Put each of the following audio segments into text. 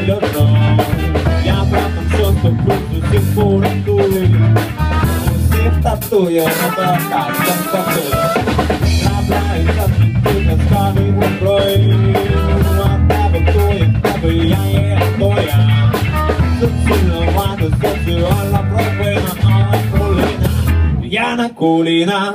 lăsăm. Ea vrea să-mi șos pe plânsul singurătului. Un siftatuje na băcat să-mi făcut. Bla bla, i să-mi tâne scanii un ploi. Asta bătuie, că ea e doia. Să-ți lăvadă, să-ți ala problema. Ai culina, Iana culinar.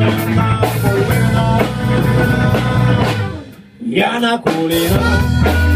Iana culinar.